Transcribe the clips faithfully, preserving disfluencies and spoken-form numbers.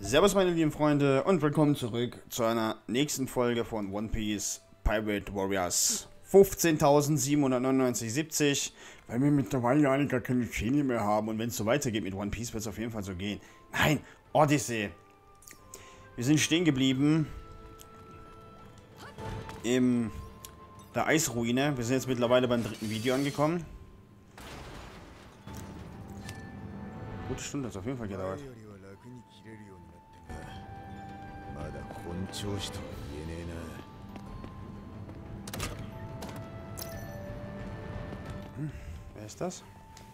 Servus meine lieben Freunde und willkommen zurück zu einer nächsten Folge von One Piece Pirate Warriors fünfzehntausendsiebenhundertneunundneunzig siebzig, weil wir mittlerweile ja alle gar keine Schiene mehr haben und wenn es so weitergeht mit One Piece, wird es auf jeden Fall so gehen. Nein, Odyssey. Wir sind stehen geblieben in der Eisruine. Wir sind jetzt mittlerweile beim dritten Video angekommen. Gute Stunde hat es auf jeden Fall gedauert. Hm, wer ist das?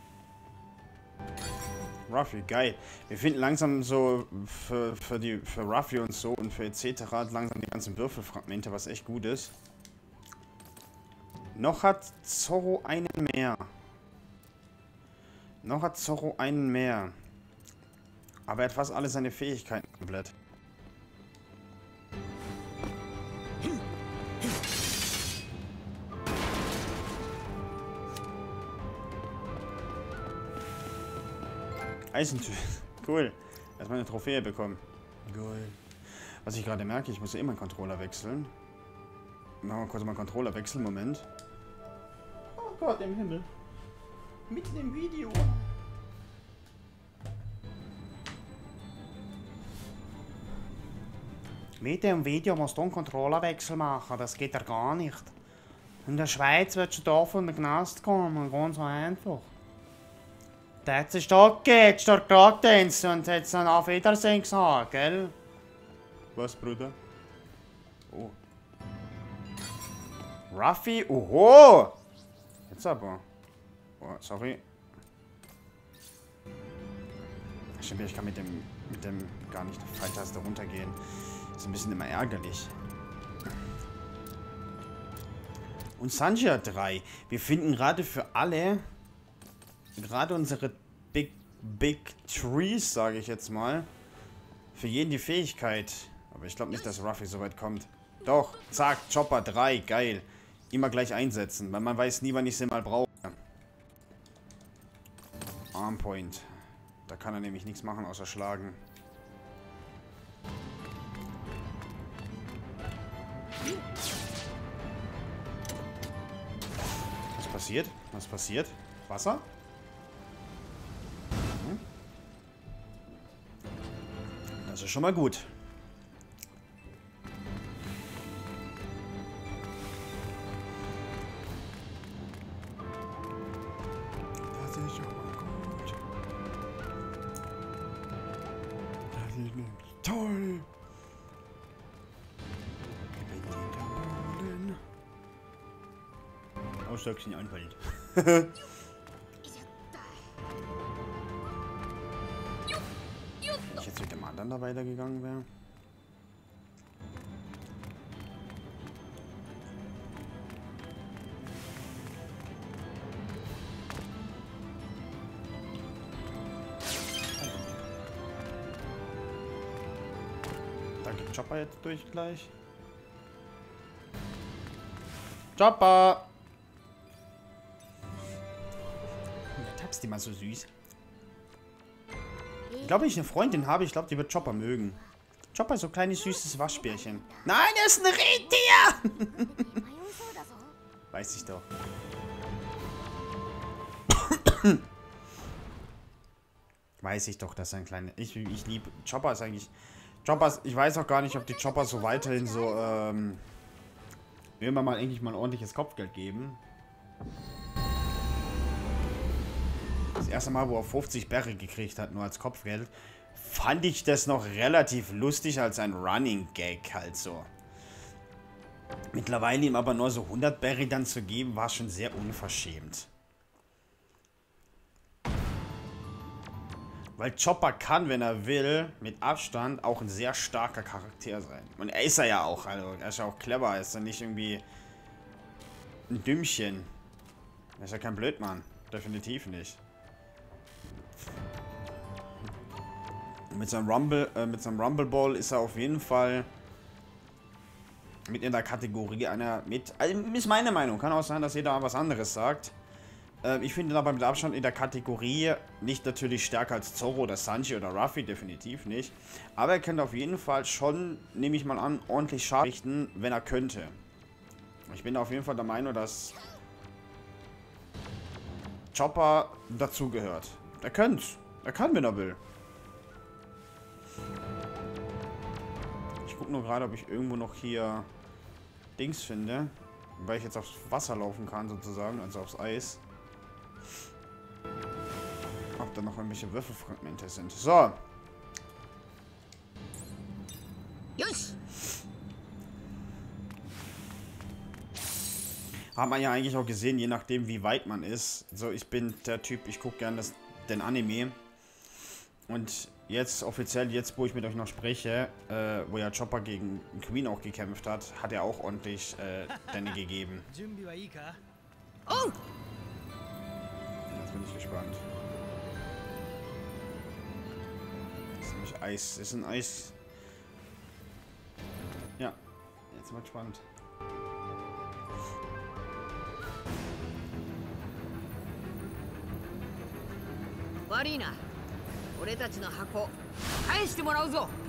Ruffy, geil. Wir finden langsam so für, für, die, für Ruffy und so und für et cetera langsam die ganzen Würfelfragmente, was echt gut ist. Noch hat Zoro einen mehr. Noch hat Zoro einen mehr. Aber er hat fast alle seine Fähigkeiten komplett. Eisentür. Cool. Erstmal eine Trophäe bekommen. Geil. Was ich gerade merke, ich muss ja immer einen Controller wechseln. Machen wir kurz mal einen Controller wechseln. Moment. Oh Gott, im Himmel. Mitten im Video. Mit dem Video musst du einen Controllerwechsel machen. Das geht ja gar nicht. In der Schweiz wird du da von den Knast kommen. Ganz so einfach. Der hat sich da geht, dort Kragendienst und hat dann auf Wiedersehen gesagt, gell? Was, Bruder? Oh. Ruffy? Oho! Jetzt aber. Oh, sorry. Stimmt, ich kann mit dem, mit dem gar nicht auf Pfeiltaste runtergehen. Ist ein bisschen immer ärgerlich. Und Sanji hat drei. Wir finden gerade für alle, gerade unsere Big, Big Trees, sage ich jetzt mal, für jeden die Fähigkeit. Aber ich glaube nicht, dass Ruffy so weit kommt. Doch, zack, Chopper drei, geil. Immer gleich einsetzen, weil man weiß nie, wann ich sie mal brauche. Armpoint. Da kann er nämlich nichts machen, außer schlagen. Was passiert? Was passiert? Wasser? Hm? Das ist schon mal gut. Das ist schon mal gut. Das ist nämlich toll. Ausstöckchen anfällt. Wenn ich jetzt mit dem anderen da weitergegangen wäre. Da geht Chopper jetzt durch gleich. Chopper! Ist die mal so süß. Ich glaube, wenn ich eine Freundin habe, ich glaube, die wird Chopper mögen. Chopper ist so ein kleines süßes Waschbärchen. Nein, er ist ein Rentier! Weiß ich doch. Weiß ich doch, dass er ein kleiner... Ich, ich liebe... Chopper ist eigentlich... Chopper, ich weiß auch gar nicht, ob die Chopper so weiterhin so, ähm... irgendwann mal eigentlich mal ein ordentliches Kopfgeld geben. Das erste Mal, wo er fünfzig Berry gekriegt hat, nur als Kopfgeld, fand ich das noch relativ lustig als ein Running Gag halt so. Mittlerweile ihm aber nur so hundert Berry dann zu geben, war schon sehr unverschämt. Weil Chopper kann, wenn er will, mit Abstand auch ein sehr starker Charakter sein. Und er ist er ja auch, also er ist ja auch clever, er ist ja nicht irgendwie ein Dümmchen. Er ist ja kein Blödmann, definitiv nicht. Mit seinem Rumble, äh, mit seinem Rumble Ball ist er auf jeden Fall mit in der Kategorie einer mit. Also ist meine Meinung. Kann auch sein, dass jeder was anderes sagt. Äh, ich finde ihn aber mit Abstand in der Kategorie nicht natürlich stärker als Zoro oder Sanji oder Ruffy, definitiv nicht. Aber er könnte auf jeden Fall schon, nehme ich mal an, ordentlich Schaden richten, wenn er könnte. Ich bin auf jeden Fall der Meinung, dass Chopper dazugehört. Er könnte. Er kann, wenn er will. Ich gucke nur gerade, ob ich irgendwo noch hier Dings finde. Weil ich jetzt aufs Wasser laufen kann, sozusagen. Also aufs Eis. Ob da noch irgendwelche Würfelfragmente sind. So. Yes. Hat man ja eigentlich auch gesehen, je nachdem wie weit man ist. So, ich bin der Typ, ich gucke gerne das, den Anime. Und jetzt offiziell, jetzt wo ich mit euch noch spreche, äh, wo ja Chopper gegen Queen auch gekämpft hat, hat er auch ordentlich äh, Denne gegeben. Oh! Jetzt bin ich gespannt. Das ist nämlich Eis. Das ist ein Eis. Ja, jetzt wird spannend. Marina, 俺たちの箱返してもらうぞ。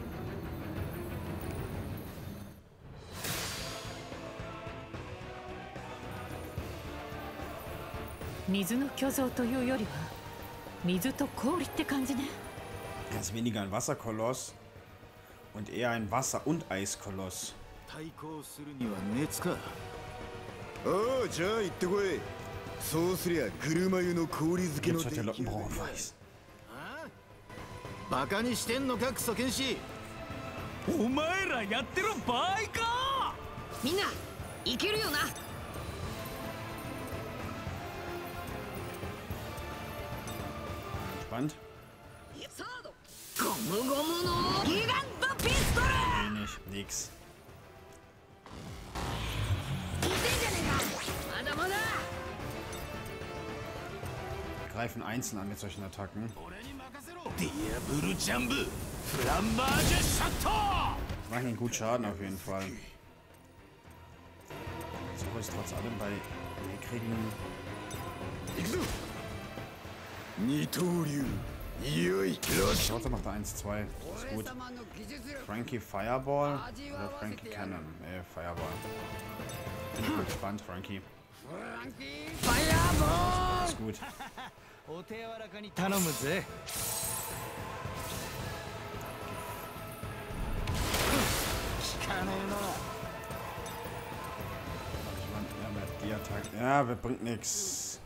水の巨像というよりは水と氷って感じね。 Er ist weniger ein Wasserkoloss und eher ein Wasser- und Eiskoloss. 対抗するには熱か。おお、じゃあ行ってこい。そうすりゃ車湯の氷漬けの Jetzt hat der Lockenbraun weiß. バカにしてんのかクソ剣士。 お前らやってる場合か。 みんな、いけるよな。 Spannend. サード、ゴムゴムのギガントピストル。 Wenig, nix. いてんじゃねえか。まだまだ。 Greifen einzeln an mit solchen Attacken. ディアブルジャンブフランバージュシャット。 Machen ihn gut Schaden auf jeden Fall. So ist trotz allem bei. Wir kriegen. 二刀流。よい、ロシ。 Trotzdem macht er eins zwei. Ist gut. Frankie Fireball oder Frankie Cannon? Ne, Fireball. Bin ich mal gespannt, Frankie. ファイアーボール。 Ist gut. お手柔らかに頼むぜ。効かねえな。 Ich meine, ja, mit die Attacke. Ja, bringt nix.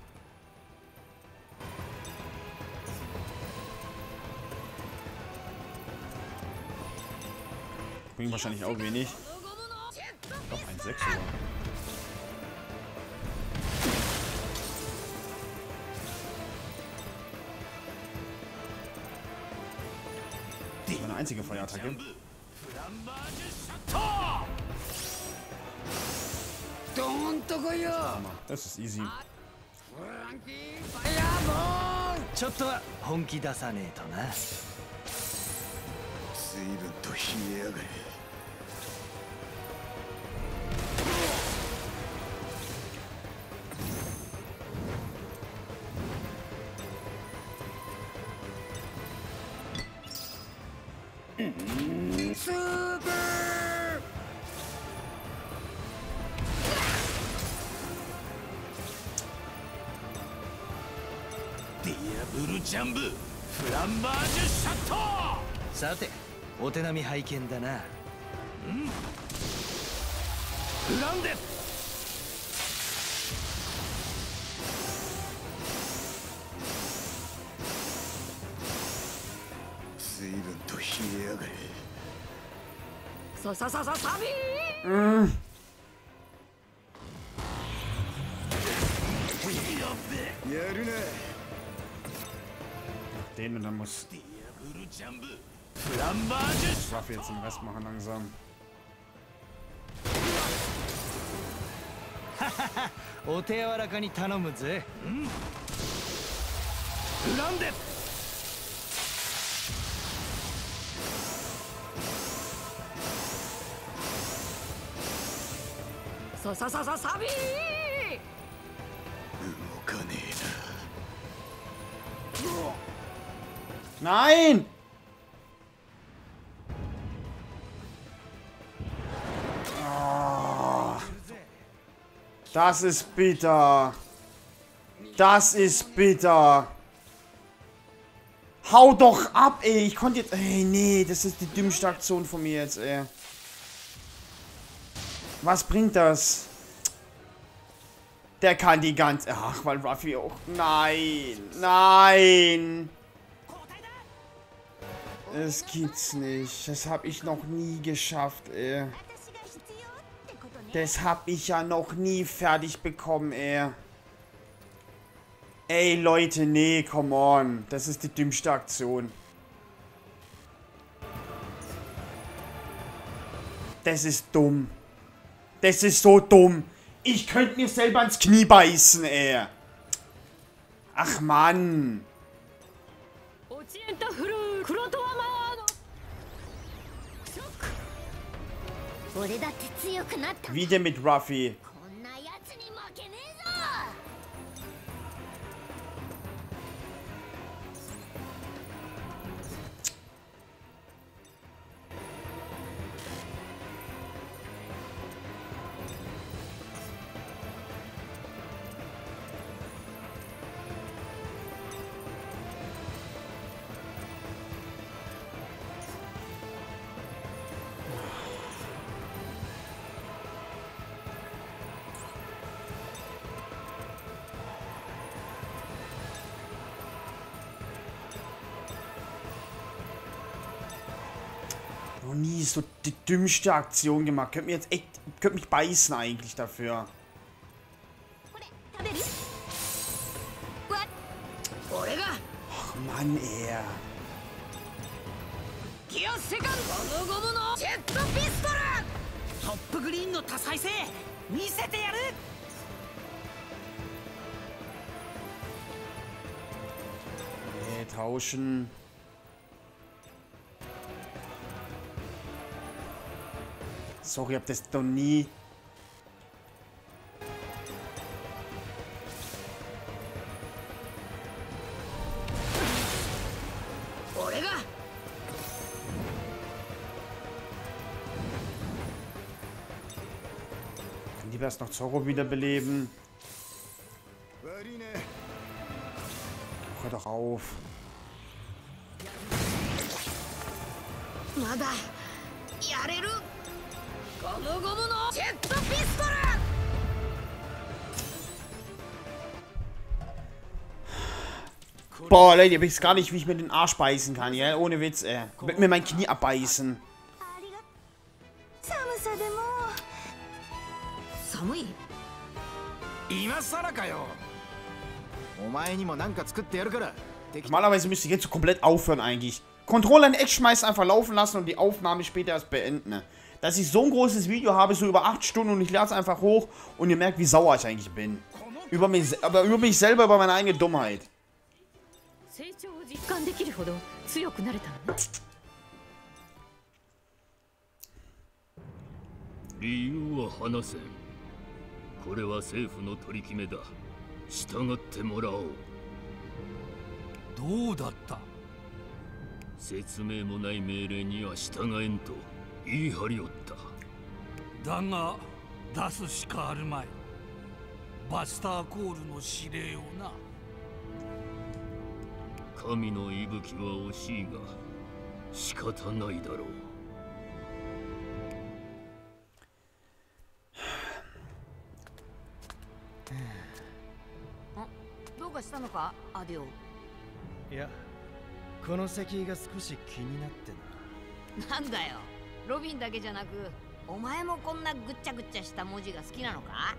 Bringt wahrscheinlich auch wenig. Doch, eins sechs sogar. Meine einzige Feuerattacke. ドーンとこいよ。 Das ist easy. フランキーファイアーボール。 ちょっとは本気出さねえとな。 随分と冷えやがれ。 スーパー。 ディアブルジャンブフランバージュシャット。さてお手並み拝見だな。うんフランデ。 随分と冷えやがれ。 ささささサビー。 Mm. Den und dann muss Ruffy jetzt den Rest machen langsam. お手柔らかに頼むぜ。うんフランデ。 ささささサビー。 動かねえ。 Nein! Oh, das ist bitter. Das ist bitter. Hau doch ab, ey. Ich konnte jetzt... Ey, nee, das ist die dümmste Aktion von mir jetzt, ey. Was bringt das? Der kann die ganze... Ach, weil Ruffy auch... Nein. Nein. Das gibt's nicht. Das habe ich noch nie geschafft, ey. Das habe ich ja noch nie fertig bekommen, ey. Ey, Leute, nee, come on. Das ist die dümmste Aktion. Das ist dumm. Das ist so dumm. Ich könnte mir selber ins Knie beißen, ey. Ach, Mann. Wieder mit Ruffy. Noch nie so die dümmste Aktion gemacht. Könnt mir jetzt echt, könnt mich beißen eigentlich dafür. Ach Mann, ey. Nee, tauschen. Sorry, hab das doch nie. Kann die erst noch Zorro wiederbeleben? Hör doch auf. Boah, Leute, ich weiß gar nicht, wie ich mir den Arsch beißen kann, ja? Ohne Witz, ey. Ich will mir mein Knie abbeißen. Normalerweise müsste ich jetzt so komplett aufhören eigentlich. Controller in echt schmeißen, einfach laufen lassen und die Aufnahme später erst beenden. Dass ich so ein großes Video habe, so über acht Stunden und ich lade es einfach hoch und ihr merkt, wie sauer ich eigentlich bin. Über mich, aber über mich selber, über meine eigene Dummheit. Ja, この席が少し気になってな。 なんだよ。ロビンだけじゃなく、お前もこんなぐっちゃぐっちゃした文字が好きなのか？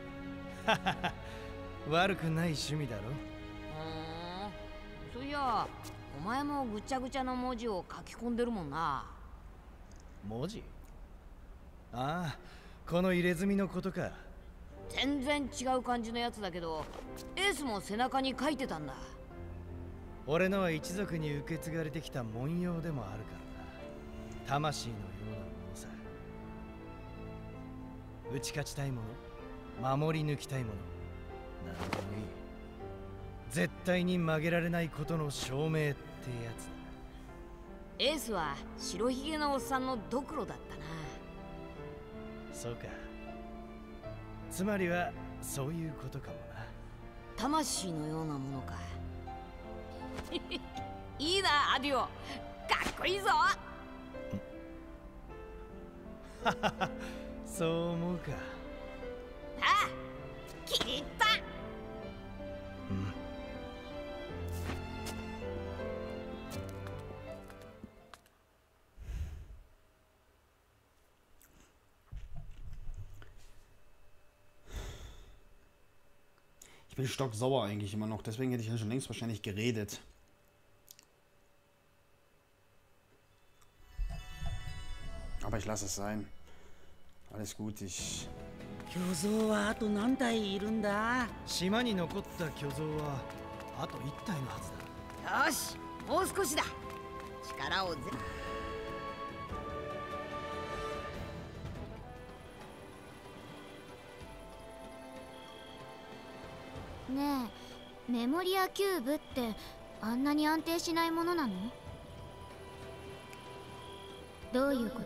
悪くない趣味だろ。 ふーん。そういや、お前もぐちゃぐちゃの文字を書き込んでるもんな。 文字？ああ、この入れ墨のことか。 全然違う感じのやつだけど、エースも背中に書いてたんだ。 俺のは一族に受け継がれてきた文様でもあるからな。魂のようなものさ。打ち勝ちたいもの、守り抜きたいもの、なんでもいい。絶対に曲げられないことの証明ってってやつだ。 エースは白ひげのおっさんのドクロだったな。 そうか。つまりはそういうことかもな。 魂のようなものか。いいな、アディオ。かっこいいぞ。 そう思うか。 ああ、気に入った。 うん。 Ich bin stocksauer eigentlich immer noch, deswegen hätte ich ja schon längst wahrscheinlich geredet. Aber ich lasse es sein. Alles gut, ich... 巨像はあと何体いるんだ？ 島に残った巨像はあと一体のはずだ。 よし、もう少しだ。力をぜ。 ねえ、メモリアキューブってあんなに安定しないものなの？どういうこと？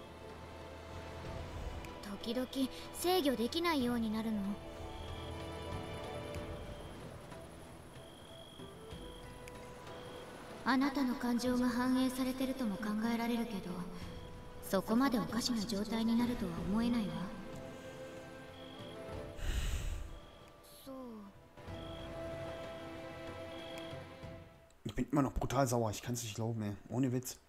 時々制御できないようになるの？あなたの感情が反映されてるとも考えられるけど、そこまでおかしな状態になるとは思えないわ。 Ich bin immer noch brutal sauer, ich kann es nicht glauben, ey. Ohne Witz.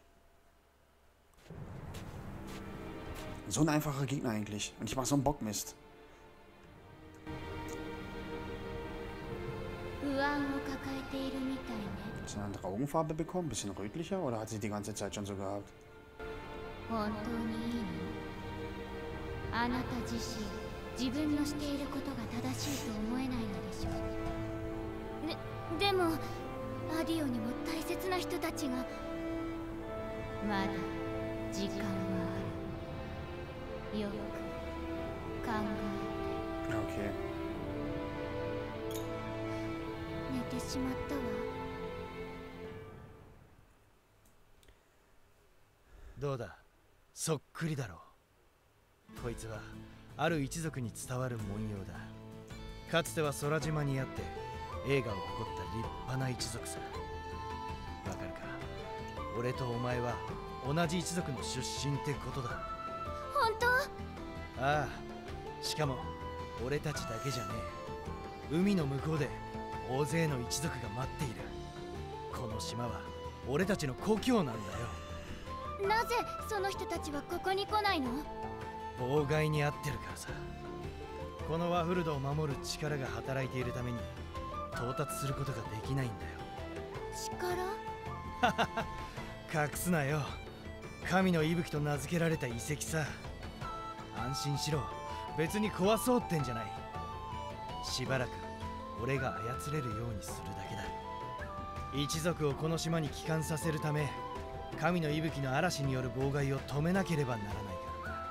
So ein einfacher Gegner eigentlich. Und ich mach so einen Bockmist. Hat sie eine andere Augenfarbe bekommen? Bisschen rötlicher? Oder hat sie die ganze Zeit schon so gehabt? Ne, アディオにも大切な人たちが。まだ時間はある。よく考えて。 Okay. 寝てしまったわ。 どうだ、そっくりだろう。こいつはある一族に伝わる文様だ。かつては空島にあって栄華を誇った立派な一族さ。わかるか？俺とお前は同じ一族の出身ってことだ。 本当？ ああ、しかも俺たちだけじゃねえ。海の向こうで大勢の一族が待っている。この島は俺たちの故郷なんだよ。 なぜその人たちはここに来ないの？ 妨害に遭ってるからさ。このワフルドを守る力が働いているために到達することができないんだよ。力？隠すなよ。神の息吹と名付けられた遺跡さ。安心しろ。別に壊そうってんじゃない。しばらく俺が操れるようにするだけだ。一族をこの島に帰還させるため、神の息吹の嵐による妨害を止めなければならないからな。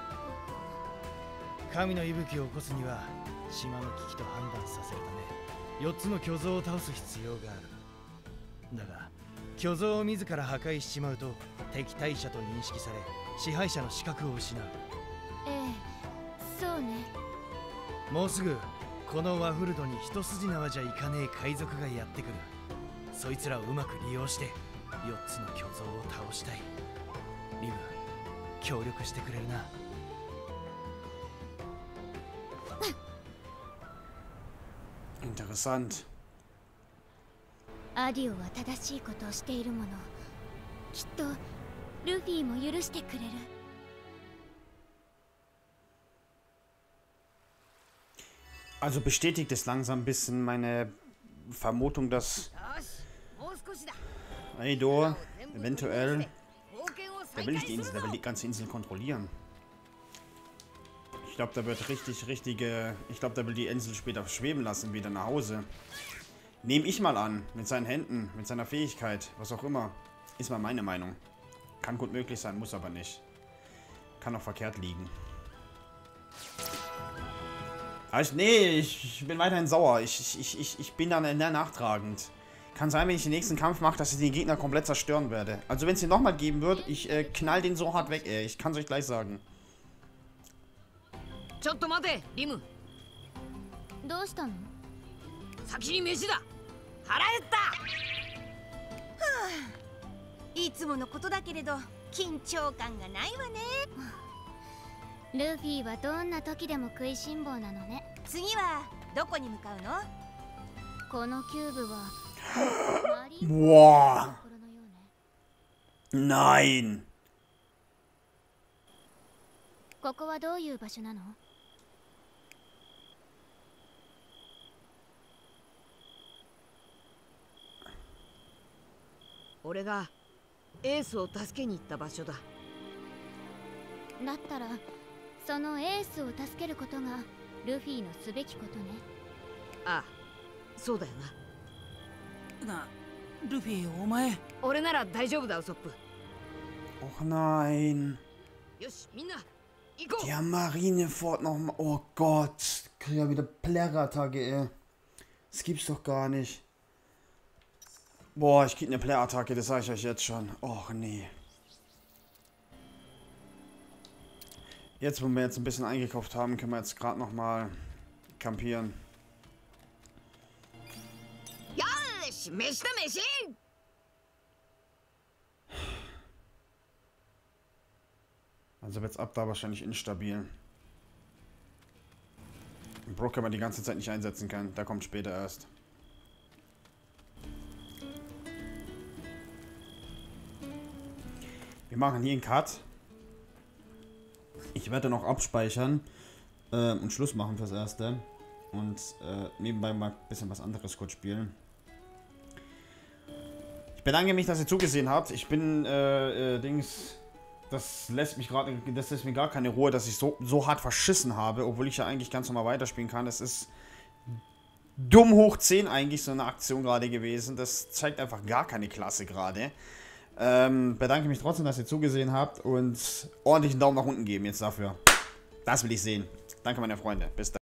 神の息吹を起こすには島の危機と判断させるためよっつの巨像を倒す必要がある。だが巨像を自ら破壊しちまうと敵対者と認識され支配者の資格を失う。 ええ、そうね。 もうすぐこのワフルドに一筋縄じゃいかねえ海賊がやってくる。そいつらをうまく利用してよっつの巨像を倒したい。リム、協力してくれるな。 Interessant. アディオは正しいことをしているもの。きっとルフィも許してくれる。 Also bestätigt es langsam ein bisschen meine Vermutung, dass Eidor eventuell, der will nicht die Insel, der will die ganze Insel kontrollieren. Ich glaube, da wird richtig, richtige, ich glaube, der will die Insel später schweben lassen, wieder nach Hause. Nehme ich mal an, mit seinen Händen, mit seiner Fähigkeit, was auch immer. Ist mal meine Meinung. Kann gut möglich sein, muss aber nicht. Kann auch verkehrt liegen. Aber ich, nee, ich, ich bin weiterhin sauer. Ich, ich, ich, ich bin dann nachtragend. Kann sein, wenn ich den nächsten Kampf mache, dass ich den Gegner komplett zerstören werde. Also wenn es den nochmal geben wird, ich äh, knall den so hart weg, ey. Ich kann es euch gleich sagen. ちょっと待てリム。 どうしたの？ 先に飯だ。腹減った。 いつものことだけれど緊張感がないわね。 ルフィはどんな時でも食いしん坊なのね。 次はどこに向かうの？ このキューブは Boah. Nein. ここはどういう場所なの？ 俺がエースを助けに行った場所だ。 だったらそのエースを助けることがルフィのすべきことね。 ああ、そうだよな。 な、ルフィお前。 俺なら大丈夫だウソップ。 Och nein. よしみんな行こう。 Der Marineford nochmal. Oh Gott. Krieg ja wieder Plärrattacke, ey. Das gibt's doch gar nicht. Boah, ich krieg eine Plärrattacke, das sage ich euch jetzt schon. Och nee. Jetzt, wo wir jetzt ein bisschen eingekauft haben, können wir jetzt gerade nochmal campieren. Ja,飯だ飯。 Also wird's ab da wahrscheinlich instabil. Brook kann man die ganze Zeit nicht einsetzen kann. Der kommt später erst. Wir machen hier einen Cut. Ich werde noch abspeichern äh, und Schluss machen fürs Erste. Und äh, nebenbei mal ein bisschen was anderes kurz spielen. Ich bedanke mich, dass ihr zugesehen habt. Ich bin, äh, äh, Dings... Das lässt mich gerade, das lässt mir gar keine Ruhe, dass ich so, so hart verschissen habe, obwohl ich ja eigentlich ganz normal weiterspielen kann. Das ist dumm hoch zehn eigentlich so eine Aktion gerade gewesen. Das zeigt einfach gar keine Klasse gerade. Ähm, bedanke mich trotzdem, dass ihr zugesehen habt und ordentlichen Daumen nach unten geben jetzt dafür. Das will ich sehen. Danke, meine Freunde. Bis dann.